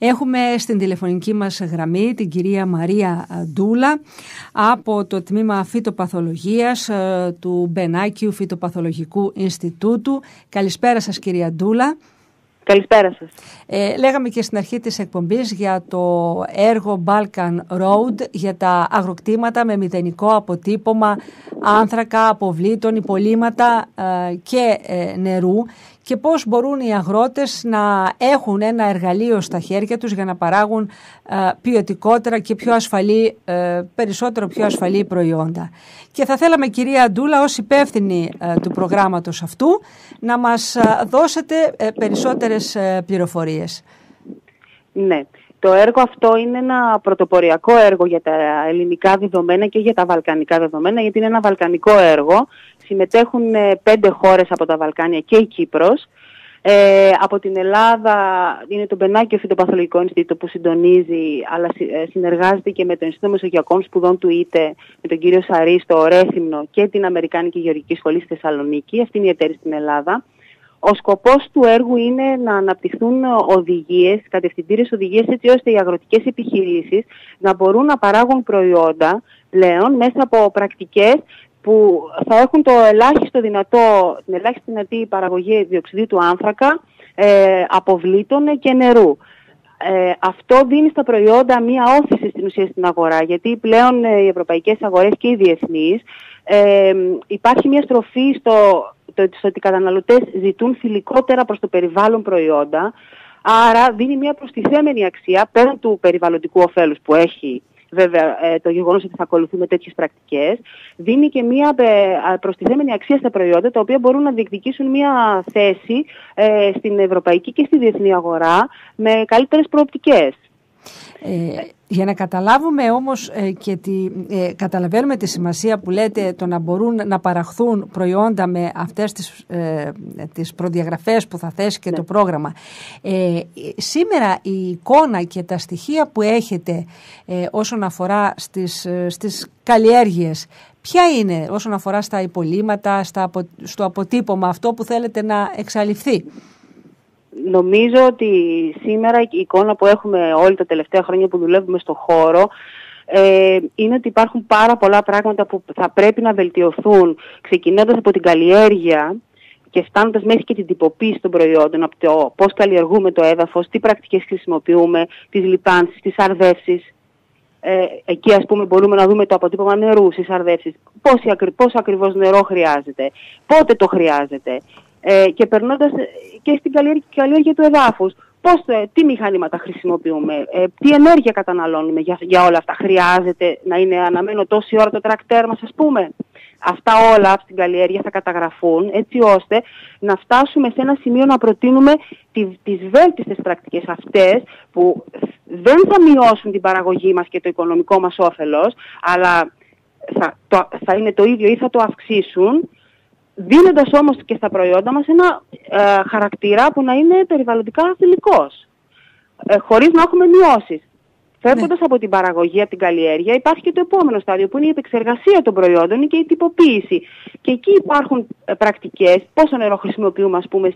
Έχουμε στην τηλεφωνική μας γραμμή την κυρία Μαρία Ντούλα από το τμήμα φυτοπαθολογίας του Μπενάκιου Φυτοπαθολογικού Ινστιτούτου. Καλησπέρα σας, κυρία Ντούλα. Καλησπέρα σας. Λέγαμε και στην αρχή της εκπομπής για το έργο Balkan Road, για τα αγροκτήματα με μηδενικό αποτύπωμα άνθρακα, αποβλήτων, υπολείμματα και νερού, και πώς μπορούν οι αγρότες να έχουν ένα εργαλείο στα χέρια τους για να παράγουν ποιοτικότερα και πιο ασφαλή, περισσότερο πιο ασφαλή προϊόντα. Και θα θέλαμε, κυρία Ντούλα, ως υπεύθυνη του προγράμματος αυτού, να μας δώσετε περισσότερες πληροφορίες. Ναι. Το έργο αυτό είναι ένα πρωτοποριακό έργο για τα ελληνικά δεδομένα και για τα βαλκανικά δεδομένα, γιατί είναι ένα βαλκανικό έργο. Συμμετέχουν 5 χώρες από τα Βαλκάνια και η Κύπρος. Από την Ελλάδα είναι το Μπενάκιο Φυτοπαθολογικό Ινστιτούτο που συντονίζει, αλλά συνεργάζεται και με το Ινστιτούτο Μεσογειακών Σπουδών του ΙΤΕ, με τον κύριο Σαρή στο Ρέθυμνο και την Αμερικάνικη Γεωργική Σχολή στη Θεσσαλονίκη. Αυτή είναι η εταίρεια στην Ελλάδα. Ο σκοπός του έργου είναι να αναπτυχθούν οδηγίες, κατευθυντήριες οδηγίες, έτσι ώστε οι αγροτικές επιχειρήσεις να μπορούν να παράγουν προϊόντα πλέον μέσα από πρακτικές που θα έχουν την ελάχιστη δυνατή παραγωγή διοξιδίου του άνθρακα, αποβλήτων και νερού. Αυτό δίνει στα προϊόντα μία όθηση στην ουσία στην αγορά, γιατί πλέον οι ευρωπαϊκές αγορές και οι διεθνείς υπάρχει μία στροφή στο ότι οι καταναλωτές ζητούν φιλικότερα προς το περιβάλλον προϊόντα, άρα δίνει μία προστιθέμενη αξία πέραν του περιβαλλοντικού ωφέλους που έχει βέβαια το γεγονός ότι θα ακολουθούμε τέτοιες πρακτικές, δίνει και μία προστιθέμενη αξία στα προϊόντα, τα οποία μπορούν να διεκδικήσουν μία θέση στην ευρωπαϊκή και στη διεθνή αγορά με καλύτερες προοπτικές. Για να καταλάβουμε όμως και καταλαβαίνουμε τη σημασία που λέτε το να μπορούν να παραχθούν προϊόντα με αυτές τις προδιαγραφές που θα θέσει και το πρόγραμμα. Σήμερα η εικόνα και τα στοιχεία που έχετε όσον αφορά στις καλλιέργειες, ποια είναι όσον αφορά στα υπολείμματα, στο αποτύπωμα, αυτό που θέλετε να εξαλειφθεί? Νομίζω ότι σήμερα η εικόνα που έχουμε όλοι τα τελευταία χρόνια που δουλεύουμε στο χώρο είναι ότι υπάρχουν πάρα πολλά πράγματα που θα πρέπει να βελτιωθούν, ξεκινώντας από την καλλιέργεια και φτάνοντας μέχρι και την τυποποίηση των προϊόντων, από το πώς καλλιεργούμε το έδαφος, τι πρακτικές χρησιμοποιούμε, τις λιπάνσεις, τις αρδεύσεις. Εκεί, ας πούμε, μπορούμε να δούμε το αποτύπωμα νερού στις αρδεύσεις, πόσο ακριβώς νερό χρειάζεται, πότε το χρειάζεται. Και περνώντας και στην καλλιέργεια του εδάφους, τι μηχανήματα χρησιμοποιούμε, τι ενέργεια καταναλώνουμε για όλα αυτά. Χρειάζεται να είναι αναμένο τόση ώρα το τρακτέρ μας, ας πούμε. Αυτά όλα στην καλλιέργεια θα καταγραφούν, έτσι ώστε να φτάσουμε σε ένα σημείο να προτείνουμε τις βέλτιστες πρακτικές αυτές, που δεν θα μειώσουν την παραγωγή μας και το οικονομικό μας όφελος, αλλά θα είναι το ίδιο ή θα το αυξήσουν, δίνοντας όμως και στα προϊόντα μας ένα χαρακτήρα που να είναι περιβαλλοντικά φιλικός, χωρίς να έχουμε μειώσεις. Φεύγοντας από την παραγωγή, από την καλλιέργεια, υπάρχει και το επόμενο στάδιο που είναι η επεξεργασία των προϊόντων και η τυποποίηση. Και εκεί υπάρχουν πρακτικές, πόσο νερό χρησιμοποιούμε, ας πούμε,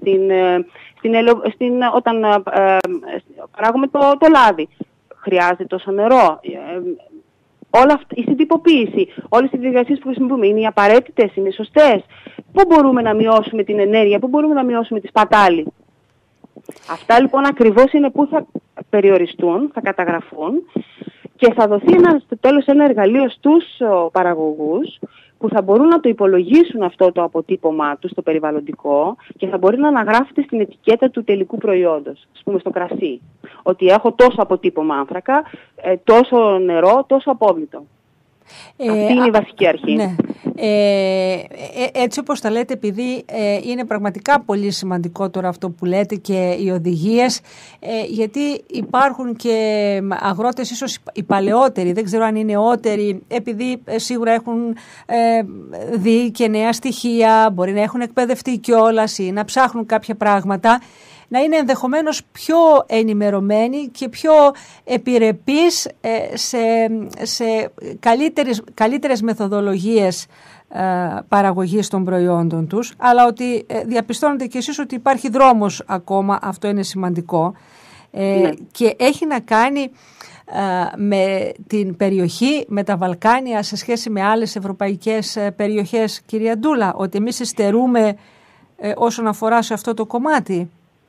όταν παράγουμε το λάδι. Χρειάζεται τόσο νερό. Όλα αυτά, στην τυποποίηση, όλες οι διαδικασίες που χρησιμοποιούμε είναι οι απαραίτητες, είναι σωστές. Πού μπορούμε να μειώσουμε την ενέργεια, πού μπορούμε να μειώσουμε τη σπατάλη. Αυτά λοιπόν ακριβώς είναι που θα περιοριστούν, θα καταγραφούν και θα δοθεί στο τέλος ένα εργαλείο στους παραγωγούς που θα μπορούν να το υπολογίσουν αυτό το αποτύπωμά τους, το περιβαλλοντικό, και θα μπορεί να αναγράφεται στην ετικέτα του τελικού προϊόντος, ας πούμε στο κρασί, ότι έχω τόσο αποτύπωμα άνθρακα, τόσο νερό, τόσο απόβλητο. Αυτή είναι η βασική αρχή. Ναι. Έτσι όπως τα λέτε, επειδή είναι πραγματικά πολύ σημαντικό τώρα αυτό που λέτε και οι οδηγίες, γιατί υπάρχουν και αγρότες, ίσως οι παλαιότεροι, δεν ξέρω αν οι νεότεροι, επειδή σίγουρα έχουν δει και νέα στοιχεία, μπορεί να έχουν εκπαιδευτεί κιόλας ή να ψάχνουν κάποια πράγματα, να είναι ενδεχομένως πιο ενημερωμένοι και πιο επιρρεπείς σε καλύτερες μεθοδολογίες παραγωγής των προϊόντων τους, αλλά ότι διαπιστώνετε κι εσείς ότι υπάρχει δρόμος ακόμα, αυτό είναι σημαντικό. και έχει να κάνει με την περιοχή, με τα Βαλκάνια σε σχέση με άλλες ευρωπαϊκές περιοχές, κυρία Ντούλα, ότι εμείς υστερούμε όσον αφορά σε αυτό το κομμάτι?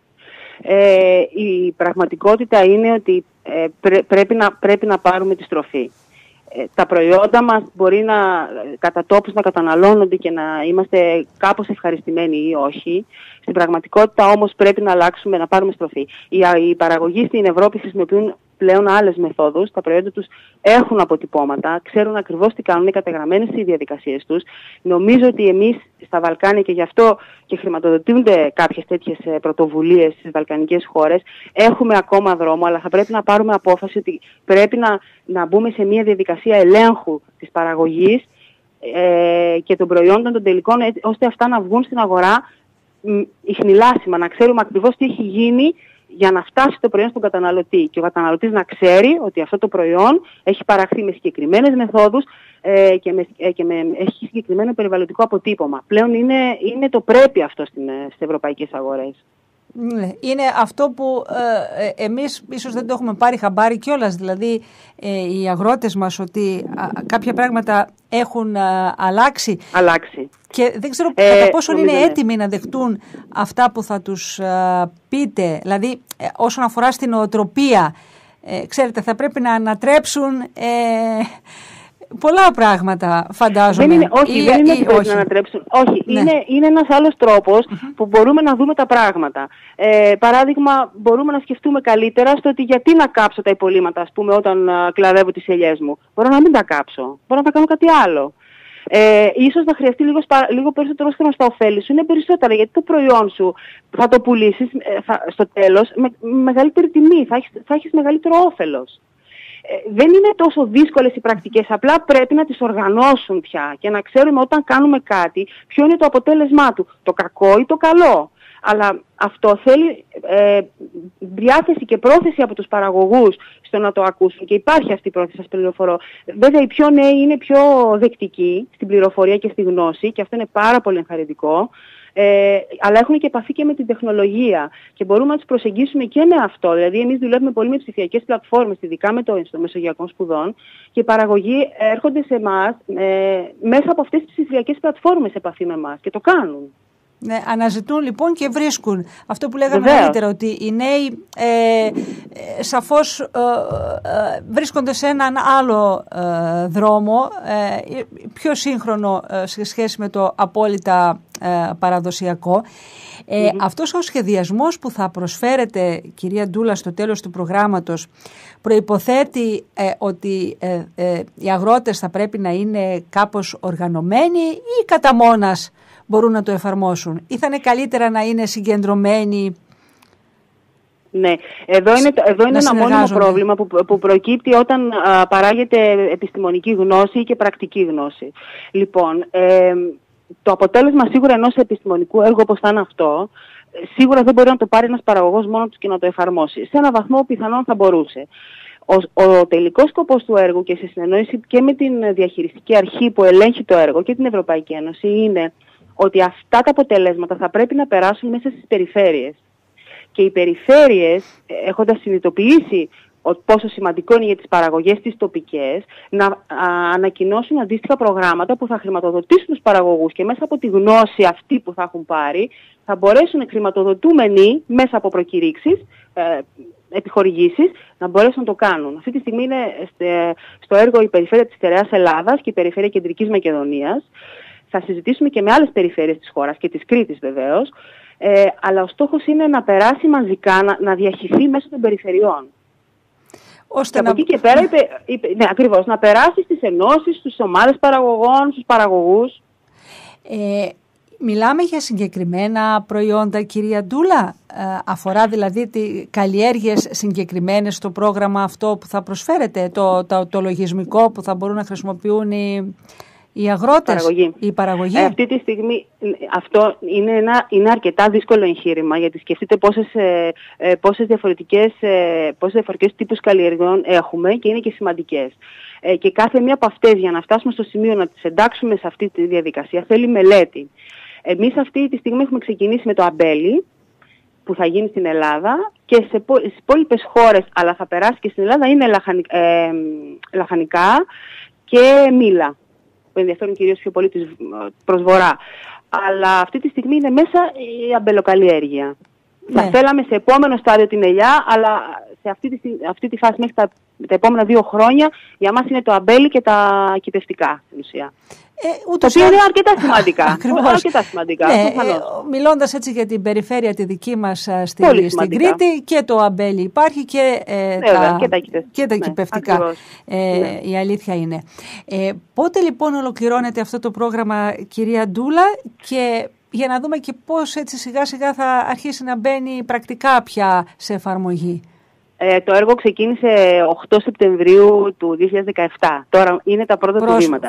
Η πραγματικότητα είναι ότι πρέπει να πάρουμε τη στροφή. Τα προϊόντα μας μπορεί κατά τόπους να καταναλώνονται και να είμαστε κάπως ευχαριστημένοι ή όχι. Στην πραγματικότητα όμως πρέπει να αλλάξουμε, να πάρουμε στροφή. Οι παραγωγοί στην Ευρώπη χρησιμοποιούν πλέον άλλες μεθόδους, τα προϊόντα τους έχουν αποτυπώματα, ξέρουν ακριβώς τι κάνουν, είναι καταγραμμένες στις διαδικασίες τους. Νομίζω ότι εμείς στα Βαλκάνια, και γι' αυτό και χρηματοδοτούνται κάποιες τέτοιες πρωτοβουλίες στις βαλκανικές χώρες, έχουμε ακόμα δρόμο, αλλά θα πρέπει να πάρουμε απόφαση ότι πρέπει να μπούμε σε μια διαδικασία ελέγχου της παραγωγής και των προϊόντων των τελικών, ώστε αυτά να βγουν στην αγορά ιχνηλάσιμα, να ξέρουμε ακριβώς τι έχει γίνει για να φτάσει το προϊόν στον καταναλωτή. Και ο καταναλωτής να ξέρει ότι αυτό το προϊόν έχει παραχθεί με συγκεκριμένες μεθόδους και έχει συγκεκριμένο περιβαλλοντικό αποτύπωμα. Πλέον είναι το πρέπει αυτό στις ευρωπαϊκές αγορές. Είναι αυτό που εμείς ίσως δεν το έχουμε πάρει χαμπάρι κιόλας, δηλαδή οι αγρότες μας, ότι κάποια πράγματα έχουν αλλάξει. Και δεν ξέρω κατά πόσο είναι έτοιμοι να δεχτούν αυτά που θα τους πείτε, δηλαδή όσον αφορά στην νοοτροπία. Ξέρετε, θα πρέπει να ανατρέψουν πολλά πράγματα, φαντάζομαι. Δεν είναι ότι πρέπει να ανατρέψουν. Όχι, είναι ένας άλλος τρόπος που μπορούμε να δούμε τα πράγματα. Παράδειγμα, μπορούμε να σκεφτούμε καλύτερα στο ότι γιατί να κάψω τα υπολείμματα, ας πούμε, όταν κλαδεύω τις ελιές μου. Μπορώ να μην τα κάψω. Μπορώ να τα κάνω κάτι άλλο. Ίσως να χρειαστεί λίγο περισσότερο χρόνο στα ωφέλη σου, είναι περισσότερα, γιατί το προϊόν σου θα το πουλήσεις στο τέλος με μεγαλύτερη τιμή, θα έχεις μεγαλύτερο όφελος. Δεν είναι τόσο δύσκολες οι πρακτικές, απλά πρέπει να τις οργανώσουν πια και να ξέρουμε όταν κάνουμε κάτι ποιο είναι το αποτέλεσμά του, το κακό ή το καλό. Αλλά αυτό θέλει διάθεση και πρόθεση από τους παραγωγούς στο να το ακούσουν, και υπάρχει αυτή η πρόθεση, σας πληροφορώ. Βέβαια οι πιο νέοι είναι πιο δεκτικοί στην πληροφορία και στη γνώση, και αυτό είναι πάρα πολύ ενθαρρυντικό. Αλλά έχουν και επαφή και με την τεχνολογία και μπορούμε να τους προσεγγίσουμε και με αυτό. Δηλαδή, εμείς δουλεύουμε πολύ με ψηφιακές πλατφόρμες, ειδικά με το Μεσογειακών Σπουδών, και οι παραγωγοί έρχονται σε εμάς μέσα από αυτές τις ψηφιακές πλατφόρμες σε επαφή με εμάς και το κάνουν. Ναι, αναζητούν λοιπόν και βρίσκουν. Αυτό που λέγαμε νωρίτερα, ότι οι νέοι σαφώς βρίσκονται σε έναν άλλο δρόμο, πιο σύγχρονο σε σχέση με το απόλυτα παραδοσιακό. Αυτός ο σχεδιασμός που θα προσφέρετε, κυρία Ντούλα, στο τέλος του προγράμματος, προϋποθέτει ότι οι αγρότες θα πρέπει να είναι κάπως οργανωμένοι ή κατά μόνας μπορούν να το εφαρμόσουν, ή θα είναι καλύτερα να είναι συγκεντρωμένοι? Ναι, εδώ είναι ένα μόνιμο πρόβλημα που προκύπτει όταν παράγεται επιστημονική γνώση και πρακτική γνώση. Λοιπόν, το αποτέλεσμα σίγουρα ενός επιστημονικού έργου όπως θα είναι αυτό, σίγουρα δεν μπορεί να το πάρει ένας παραγωγός μόνο του και να το εφαρμόσει. Σε έναν βαθμό πιθανόν θα μπορούσε. Ο τελικός σκοπός του έργου, και σε συνεννόηση και με την διαχειριστική αρχή που ελέγχει το έργο και την Ευρωπαϊκή Ένωση, είναι ότι αυτά τα αποτελέσματα θα πρέπει να περάσουν μέσα στις περιφέρειες. Και οι περιφέρειες, έχοντας συνειδητοποιήσει πόσο σημαντικό είναι για τις παραγωγές τις τοπικές, να ανακοινώσουν αντίστοιχα προγράμματα που θα χρηματοδοτήσουν τους παραγωγούς, και μέσα από τη γνώση αυτή που θα έχουν πάρει θα μπορέσουν χρηματοδοτούμενοι μέσα από προκηρύξεις, επιχορηγήσεις, να μπορέσουν να το κάνουν. Αυτή τη στιγμή είναι στο έργο η περιφέρεια της Στερεάς Ελλάδας και η περιφέρεια Κεντρικής Μακεδονίας. Θα συζητήσουμε και με άλλες περιφέρειες της χώρας και της Κρήτης βεβαίως, αλλά ο στόχος είναι να περάσει μαζικά, να διαχυθεί μέσω των περιφερειών. Και από εκεί και πέρα, ναι, ακριβώς, να περάσει στις ενώσεις, στις ομάδες παραγωγών, στους παραγωγούς. Μιλάμε για συγκεκριμένα προϊόντα, κυρία Ντούλα? Αφορά δηλαδή καλλιέργειες συγκεκριμένες στο πρόγραμμα αυτό που θα προσφέρετε, το λογισμικό που θα μπορούν να χρησιμοποιούν οι αγρότες, η παραγωγή? Αυτή τη στιγμή αυτό είναι αρκετά δύσκολο εγχείρημα, γιατί σκεφτείτε πόσες διαφορετικές τύπους καλλιεργειών έχουμε, και είναι και σημαντικές. Και κάθε μία από αυτές, για να φτάσουμε στο σημείο να τις εντάξουμε σε αυτή τη διαδικασία, θέλει μελέτη. Εμείς αυτή τη στιγμή έχουμε ξεκινήσει με το αμπέλι που θα γίνει στην Ελλάδα και στις υπόλοιπες χώρες, αλλά θα περάσει και στην Ελλάδα, είναι λαχανικά και μήλα, που ενδιαφέρουν κυρίως πιο πολύ προς βορρά. Αλλά αυτή τη στιγμή είναι μέσα η αμπελοκαλλιέργεια. Θα θέλαμε σε επόμενο στάδιο την ελιά, αλλά σε αυτή τη φάση μέχρι τα επόμενα 2 χρόνια για μας είναι το αμπέλι και τα κυπευτικά στην ουσία. Το οποίο είναι αρκετά σημαντικά. Αρκετά σημαντικά. Μιλώντας έτσι για την περιφέρεια τη δική μας στην Κρήτη, και το αμπέλι υπάρχει και τα κυπευτικά. Η αλήθεια είναι. Πότε λοιπόν ολοκληρώνεται αυτό το πρόγραμμα, κυρία Ντούλα, και για να δούμε και πώς έτσι σιγά σιγά θα αρχίσει να μπαίνει πρακτικά πια σε εφαρμογή? Το έργο ξεκίνησε 8 Σεπτεμβρίου του 2017. Τώρα είναι τα πρώτα του βήματα.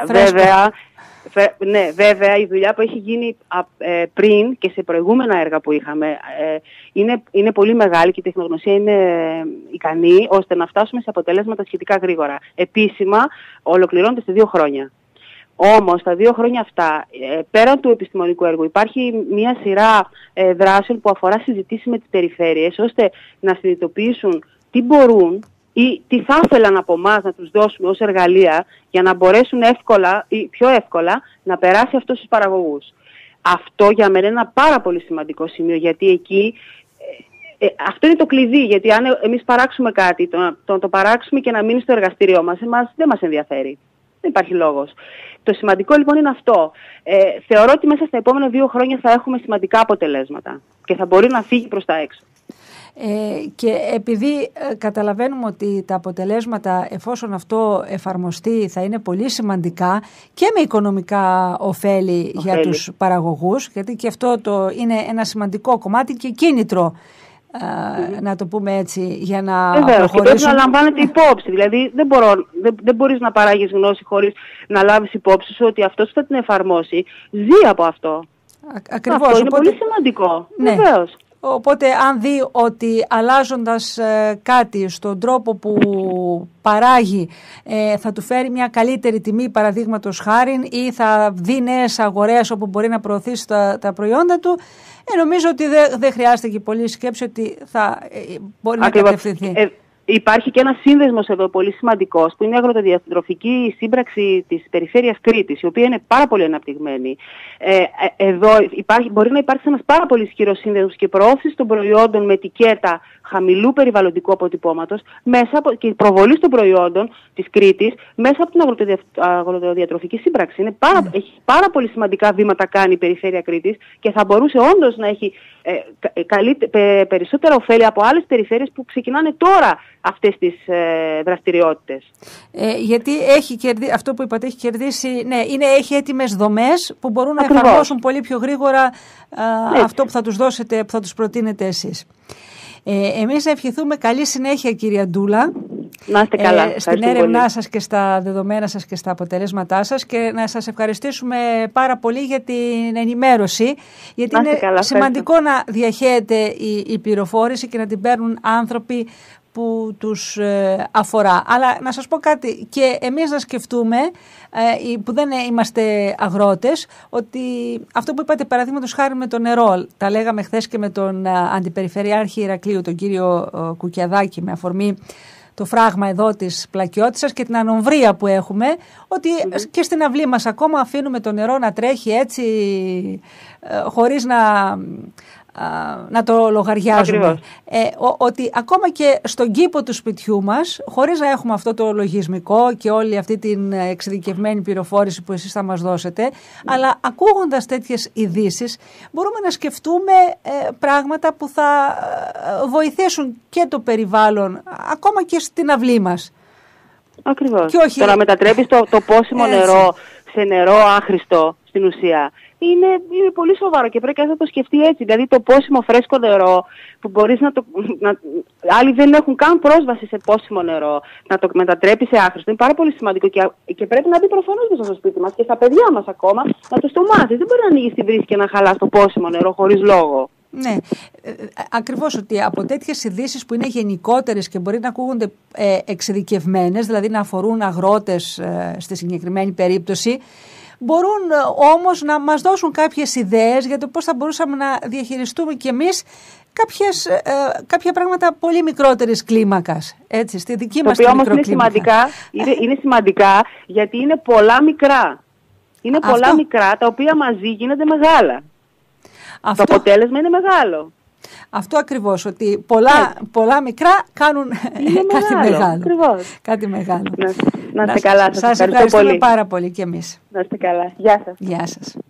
Βέβαια, η δουλειά που έχει γίνει πριν και σε προηγούμενα έργα που είχαμε είναι πολύ μεγάλη και η τεχνογνωσία είναι ικανή ώστε να φτάσουμε σε αποτελέσματα σχετικά γρήγορα. Επίσημα ολοκληρώνεται σε 2 χρόνια. Όμως τα 2 χρόνια αυτά, πέραν του επιστημονικού έργου, υπάρχει μια σειρά δράσεων που αφορά συζητήσεις με τις περιφέρειες, ώστε να συνειδητοποιήσουν τι μπορούν ή τι θα ήθελαν από εμάς να τους δώσουμε ως εργαλεία για να μπορέσουν εύκολα ή πιο εύκολα να περάσει αυτό στους παραγωγούς. Αυτό για μένα είναι ένα πάρα πολύ σημαντικό σημείο, γιατί εκεί αυτό είναι το κλειδί, γιατί αν εμείς παράξουμε κάτι, το παράξουμε και να μείνει στο εργαστήριό μας, δεν μας ενδιαφέρει. Δεν υπάρχει λόγος. Το σημαντικό λοιπόν είναι αυτό. Θεωρώ ότι μέσα στα επόμενα 2 χρόνια θα έχουμε σημαντικά αποτελέσματα και θα μπορεί να φύγει προς τα έξω. Και επειδή καταλαβαίνουμε ότι τα αποτελέσματα, εφόσον αυτό εφαρμοστεί, θα είναι πολύ σημαντικά και με οικονομικά ωφέλη για τους παραγωγούς, γιατί και αυτό είναι ένα σημαντικό κομμάτι και κίνητρο, να το πούμε έτσι, για να προχωρήσουν. Και πρέπει να λαμβάνεται υπόψη. Δηλαδή δεν μπορείς να παράγεις γνώση χωρίς να λάβεις υπόψη σου ότι αυτός που θα την εφαρμόσει ζει από αυτό. Ακριβώς. Αυτό είναι πολύ σημαντικό. Ναι. Βεβαίως. Οπότε αν δει ότι αλλάζοντας κάτι στον τρόπο που παράγει θα του φέρει μια καλύτερη τιμή, παραδείγματος χάριν, ή θα δει νέες αγορές όπου μπορεί να προωθήσει τα προϊόντα του, νομίζω ότι δεν χρειάζεται και πολλή σκέψη ότι θα μπορεί να κατευθυνθεί. Υπάρχει και ένας σύνδεσμος εδώ πολύ σημαντικός, που είναι η αγροτοδιατροφική σύμπραξη της περιφέρειας Κρήτης, η οποία είναι πάρα πολύ αναπτυγμένη. Εδώ μπορεί να υπάρξει ένας πάρα πολύ ισχυρός σύνδεσμος και προώθηση των προϊόντων με ετικέτα χαμηλού περιβαλλοντικού αποτυπώματος και προβολή των προϊόντων της Κρήτης μέσα από την αγροτοδιατροφική σύμπραξη. Έχει πάρα πολύ σημαντικά βήματα κάνει η περιφέρεια Κρήτης και θα μπορούσε όντως να έχει περισσότερα ωφέλη από άλλες περιφέρειες που ξεκινάνε τώρα αυτές τις δραστηριότητες. Γιατί αυτό που είπατε, έχει κερδίσει, έχει έτοιμες δομές που μπορούν να εφαρμόσουν πολύ πιο γρήγορα αυτό που θα τους δώσετε, που θα τους προτείνετε εσείς. Εμείς να ευχηθούμε καλή συνέχεια, κυρία Ντούλα. Να είστε καλά. Στην έρευνά σας και στα δεδομένα σας και στα αποτελέσματά σας, και να σας ευχαριστήσουμε πάρα πολύ για την ενημέρωση, γιατί είναι σημαντικό να διαχέεται η πληροφόρηση και να την παίρνουν άνθρωποι που τους αφορά. Αλλά να σας πω κάτι, και εμείς να σκεφτούμε, που δεν είμαστε αγρότες, ότι αυτό που είπατε παραδείγματος χάρη με το νερό, τα λέγαμε χθες και με τον Αντιπεριφερειάρχη Ηρακλείου, τον κύριο Κουκιαδάκη, με αφορμή το φράγμα εδώ της Πλακιώτισσας και την ανομβρία που έχουμε, ότι και στην αυλή μας ακόμα αφήνουμε το νερό να τρέχει έτσι, χωρίς να το λογαριάζουμε. Ότι ακόμα και στον κήπο του σπιτιού μας, χωρίς να έχουμε αυτό το λογισμικό και όλη αυτή την εξειδικευμένη πληροφόρηση που εσείς θα μας δώσετε, αλλά ακούγοντας τέτοιες ειδήσεις, μπορούμε να σκεφτούμε πράγματα που θα βοηθήσουν και το περιβάλλον, ακόμα και στην αυλή μας. Ακριβώς. Το να μετατρέπεις το πόσιμο νερό σε νερό άχρηστο στην ουσία είναι πολύ σοβαρό και πρέπει να το σκεφτεί έτσι. Δηλαδή το πόσιμο φρέσκο νερό που μπορείς άλλοι δεν έχουν καν πρόσβαση σε πόσιμο νερό, να το μετατρέπει σε άχρηστο, είναι πάρα πολύ σημαντικό και πρέπει να μπει προφανώς μέσα στο σπίτι μας και στα παιδιά μας ακόμα να το στομάζεις. Δεν μπορεί να ανοίγεις τη βρύση και να χαλάς το πόσιμο νερό χωρίς λόγο. Ναι, ακριβώς, ότι από τέτοιες ειδήσεις που είναι γενικότερες και μπορεί να ακούγονται εξειδικευμένες, δηλαδή να αφορούν αγρότες στη συγκεκριμένη περίπτωση, μπορούν όμως να μας δώσουν κάποιες ιδέες για το πώς θα μπορούσαμε να διαχειριστούμε κι εμείς κάποια πράγματα πολύ μικρότερης κλίμακας. Έτσι, στη δική μας κλίμακα. Το οποίο όμως είναι σημαντικά γιατί είναι πολλά μικρά. Είναι πολλά μικρά τα οποία μαζί γίνονται μεγάλα. Το αποτέλεσμα είναι μεγάλο. Αυτό ακριβώς, ότι πολλά μικρά κάνουν κάτι μεγάλο. Κάτι μεγάλο. Να είστε καλά, σας ευχαριστώ ευχαριστούμε πάρα πολύ και εμείς. Να είστε καλά. Γεια σας. Γεια σας.